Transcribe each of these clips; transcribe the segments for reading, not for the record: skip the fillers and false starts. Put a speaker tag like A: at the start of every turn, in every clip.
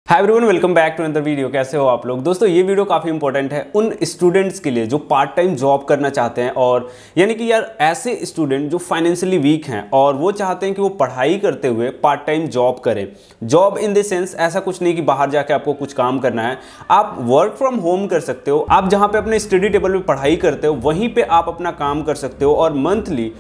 A: Hi everyone, welcome back to another video. कैसे हो आप लोग? दोस्तों ये वीडियो काफ़ी इंपॉर्टेंट है उन स्टूडेंट्स के लिए जो पार्ट टाइम जॉब करना चाहते हैं, और यानी कि यार ऐसे स्टूडेंट जो फाइनेंशियली वीक हैं और वो चाहते हैं कि वो पढ़ाई करते हुए पार्ट टाइम जॉब करें। जॉब इन द सेंस ऐसा कुछ नहीं कि बाहर जाके आपको कुछ काम करना है, आप वर्क फ्रॉम होम कर सकते हो। आप जहाँ पे अपने स्टडी टेबल पे पढ़ाई करते हो वहीं पे आप अपना काम कर सकते हो और मंथली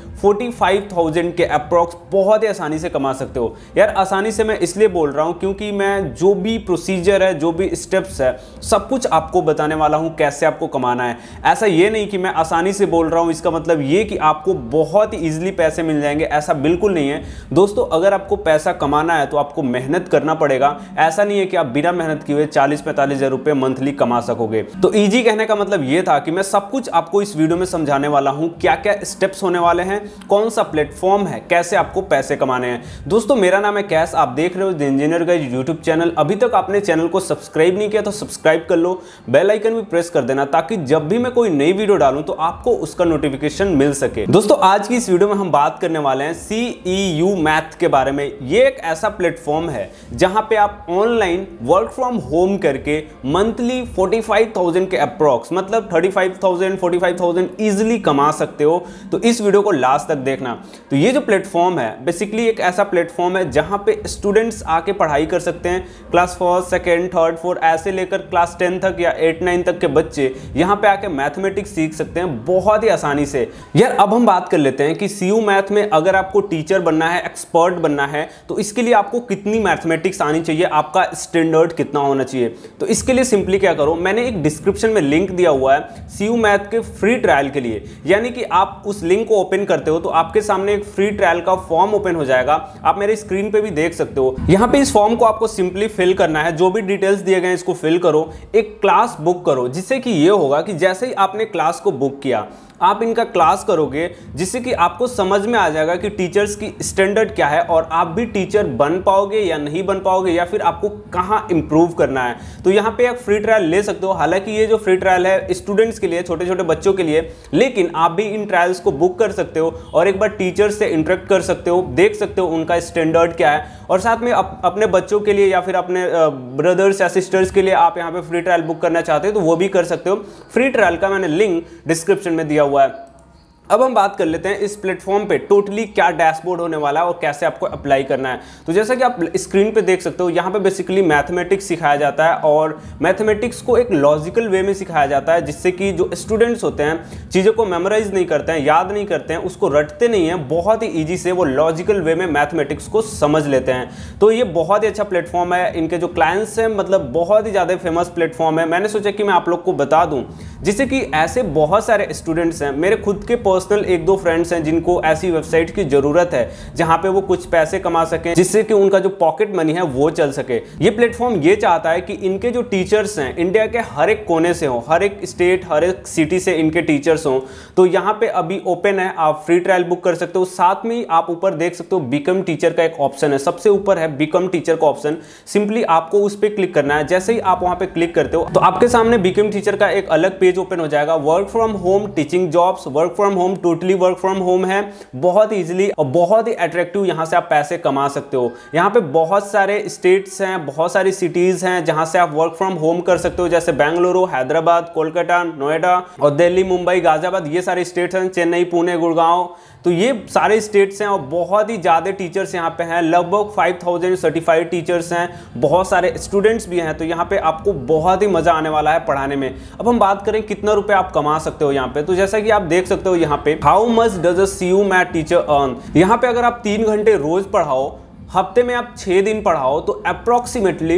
A: 45,000 के अप्रॉक्स बहुत ही आसानी से कमा सकते हो। यार आसानी से मैं इसलिए बोल रहा हूँ क्योंकि मैं जो भी प्रोसीजर है, जो भी स्टेप्स है, सब कुछ आपको बताने वाला हूं कैसे आपको कमाना है। ऐसा ये नहीं कि मैं आसानी से बोल रहा हूं इसका मतलब ये कि आपको बहुत ही इजीली पैसे मिल जाएंगे, ऐसा बिल्कुल नहीं है दोस्तों। अगर आपको पैसा कमाना है तो आपको मेहनत करना पड़ेगा। ऐसा नहीं है कि आप बिना मेहनत किए हुए 40-45 हज़ार रुपए मंथली कमा सकोगे। तो ईजी कहने का मतलब ये था कि मैं सब कुछ आपको इस वीडियो में समझाने वाला हूं, क्या क्या स्टेप्स होने वाले हैं, कौन सा प्लेटफॉर्म है, कैसे आपको पैसे कमाने हैं। दोस्तों मेरा नाम है कैस, आप देख रहे हो the engineer guys YouTube channel. अभी तक आपने चैनल को सब्सक्राइब नहीं किया तो सब्सक्राइब कर लो, बेल आइकन भी प्रेस कर देना ताकि जब भी मैं कोई नई वीडियो डालूं तो आपको उसका नोटिफिकेशन मिल सके। दोस्तों आज की इस वीडियो में हम बात करने वाले हैं CEU मैथ के बारे में। ये एक ऐसा प्लेटफॉर्म है जहां पे आप ऑनलाइन वर्क फ्रॉम होम करके मंथली 45,000 के अप्रॉक्स, मतलब 35,000 45,000 इजिली कमा सकते हो। तो इस वीडियो को लास्ट तक देखना। तो ये जो प्लेटफॉर्म है बेसिकली एक ऐसा प्लेटफॉर्म है जहां पे स्टूडेंट्स आके पढ़ाई कर सकते हैं। Class first, second, third, fourth ऐसे लेकर क्लास 10 तक या 8-9 तक के बच्चे यहाँ पे आके मैथमेटिक्स सीख सकते हैं बहुत ही आसानी से। यार अब हम बात कर लेते हैं कि CU मैथ में अगर आपको टीचर बनना है, एक्सपर्ट बनना है, तो इसके लिए आपको कितनी मैथमेटिक्स आनी चाहिए, आपका स्टैंडर्ड कितना होना चाहिए। तो इसके लिए सिंपली क्या करो, मैंने एक डिस्क्रिप्शन में लिंक दिया हुआ है CU मैथ के फ्री ट्रायल के लिए। यानी कि आप उस लिंक को ओपन करते हो तो आपके सामने एक फ्री ट्रायल का फॉर्म ओपन हो जाएगा। आप मेरे स्क्रीन पे भी देख सकते हो। यहाँ पे इस फॉर्म को आपको सिंपली फिल करना है, जो भी डिटेल्स दिए गए इसको फिल करो, एक क्लास बुक करो, जिससे कि ये होगा कि जैसे ही आपने क्लास को बुक किया आप इनका क्लास करोगे, जिससे कि आपको समझ में आ जाएगा कि टीचर्स की स्टैंडर्ड क्या है और आप भी टीचर बन पाओगे या नहीं बन पाओगे, या फिर आपको कहाँ इंप्रूव करना है। तो यहाँ पे एक फ्री ट्रायल ले सकते हो। हालांकि ये जो फ्री ट्रायल है स्टूडेंट्स के लिए, छोटे छोटे बच्चों के लिए, लेकिन आप भी इन ट्रायल्स को बुक कर सकते हो और एक बार टीचर से इंटरेक्ट कर सकते हो, देख सकते हो उनका स्टैंडर्ड क्या है, और साथ में अपने बच्चों के लिए या फिर अपने ब्रदर्स या सिस्टर्स के लिए आप यहाँ पे फ्री ट्रायल बुक करना चाहते हो तो वो भी कर सकते हो। फ्री ट्रायल का मैंने लिंक डिस्क्रिप्शन में दिया हुआ है। अब हम बात कर लेते हैं इस प्लेटफॉर्म पे टोटली क्या डैशबोर्ड होने वाला है और कैसे आपको अप्लाई करना है। तो जैसा कि आप स्क्रीन पे देख सकते हो, यहाँ पे बेसिकली मैथमेटिक्स सिखाया जाता है और मैथमेटिक्स को एक लॉजिकल वे में सिखाया जाता है, जिससे कि जो स्टूडेंट्स होते हैं चीज़ों को मेमोराइज नहीं करते हैं, याद नहीं करते हैं, उसको रटते नहीं हैं, बहुत ही ईजी से वो लॉजिकल वे में मैथमेटिक्स को समझ लेते हैं। तो ये बहुत ही अच्छा प्लेटफॉर्म है। इनके जो क्लाइंट्स हैं मतलब बहुत ही ज़्यादा फेमस प्लेटफॉर्म है। मैंने सोचा कि मैं आप लोग को बता दूँ, जिससे कि ऐसे बहुत सारे स्टूडेंट्स हैं, मेरे खुद के पर्सनल 1-2 फ्रेंड्स हैं जिनको ऐसी वेबसाइट की जरूरत है जहां पे वो कुछ पैसे कमा सकें, जिससे कि उनका जो पॉकेट मनी है वो चल सके। ये प्लेटफॉर्म ये चाहता है कि इनके जो टीचर्स हैं इंडिया के हर एक कोने से हो, हर एक स्टेट, हर एक सिटी से इनके टीचर्स हो। तो यहाँ पे अभी ओपन है, आप फ्री ट्रायल बुक कर सकते हो। साथ में आप ऊपर देख सकते हो बिकम टीचर का एक ऑप्शन है, सबसे ऊपर है बिकम टीचर का ऑप्शन। सिंपली आपको उस पर क्लिक करना है। जैसे ही आप वहां पे क्लिक करते हो तो आपके सामने बिकम टीचर का एक अलग पेज ओपन हो जाएगा। Work from home teaching jobs, work from home, totally work from home है, बहुत इजीली और बहुत ही अट्रैक्टिव यहां से आप पैसे कमा सकते हो। यहां पे बहुत सारे स्टेट्स हैं, बहुत सारी सिटीज हैं जहां से आप वर्क फ्रॉम होम कर सकते हो, जैसे बेंगलुरु, हैदराबाद, कोलकाता, नोएडा और दिल्ली, मुंबई, गाजियाबाद, ये सारे स्टेट्स हैं, चेन्नई, पुणे, गुड़गांव। तो ये सारे स्टेट्स हैं और बहुत ही ज़्यादा टीचर्स यहाँ पे हैं, लगभग 5,000 सर्टिफाइड टीचर्स हैं, बहुत सारे स्टूडेंट्स भी हैं। तो यहाँ पे आपको बहुत ही मज़ा आने वाला है पढ़ाने में। अब हम बात करें कितना रुपए आप कमा सकते हो यहाँ पे। तो जैसा कि आप देख सकते हो यहाँ पे, how much does a CU math teacher earn. यहाँ पे अगर आप 3 घंटे रोज पढ़ाओ, हफ्ते में आप 6 दिन पढ़ाओ, तो अप्रॉक्सीमेटली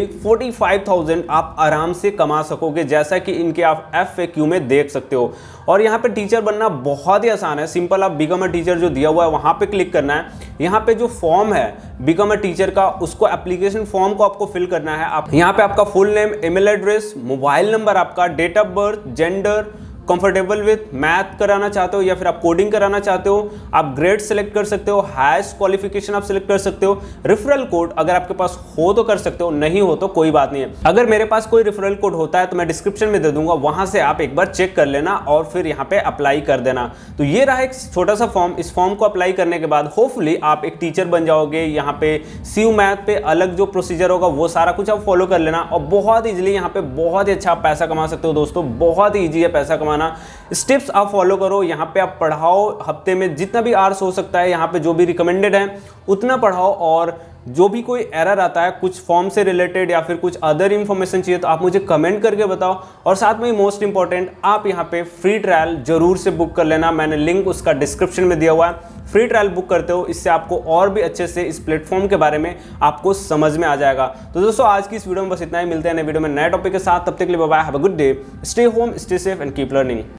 A: 45,000 आप आराम से कमा सकोगे, जैसा कि इनके आप FAQ में देख सकते हो। और यहाँ पे टीचर बनना बहुत ही आसान है। सिंपल आप बिकम अ टीचर जो दिया हुआ है वहाँ पे क्लिक करना है। यहाँ पे जो फॉर्म है बिकम अ टीचर का, उसको एप्लीकेशन फॉर्म को आपको फिल करना है। आप यहाँ पे आपका full name, email address, mobile number, आपका date of birth, gender, comfortable with math कराना चाहते हो या फिर आप कोडिंग कराना चाहते हो, आप ग्रेड सेलेक्ट कर सकते हो, हाईएस्ट क्वालिफिकेशन आप सिलेक्ट कर सकते हो। रेफरल कोड अगर आपके पास हो तो कर सकते हो, नहीं हो तो कोई बात नहीं है। अगर मेरे पास कोई रेफरल कोड होता है तो मैं डिस्क्रिप्शन में दे दूंगा, वहां से आप एक बार चेक कर लेना और फिर यहाँ पे अप्लाई कर देना। तो ये रहा एक छोटा सा फॉर्म। इस फॉर्म को अप्लाई करने के बाद होपफुली आप एक टीचर बन जाओगे। यहाँ पे CU मैथ पे अलग जो प्रोसीजर होगा वो सारा कुछ आप फॉलो कर लेना और बहुत ईजिली यहाँ पे बहुत ही अच्छा पैसा कमा सकते हो दोस्तों। बहुत ही ईजी है पैसा कमाना, स्टेप्स आप फॉलो करो। यहाँ पे आप पढ़ाओ, हफ्ते में जितना भी आवर्स हो सकता है यहाँ पे जो भी रिकमेंडेड है उतना पढ़ाओ, और जो भी कोई एरर आता है कुछ फॉर्म से रिलेटेड या फिर कुछ अदर इंफॉर्मेशन चाहिए तो आप मुझे कमेंट करके बताओ। और साथ में मोस्ट इंपॉर्टेंट, आप यहाँ पे फ्री ट्रायल जरूर से बुक कर लेना, मैंने लिंक उसका डिस्क्रिप्शन में दिया हुआ है। फ्री ट्रायल बुक करते हो, इससे आपको और भी अच्छे से इस प्लेटफॉर्म के बारे में आपको समझ में आ जाएगा। तो दोस्तों आज की इस वीडियो में बस इतना ही, मिलते हैं नए वीडियो में नए टॉपिक के साथ। तब तक के लिए bye bye, have a good day, stay home, stay safe and keep learning.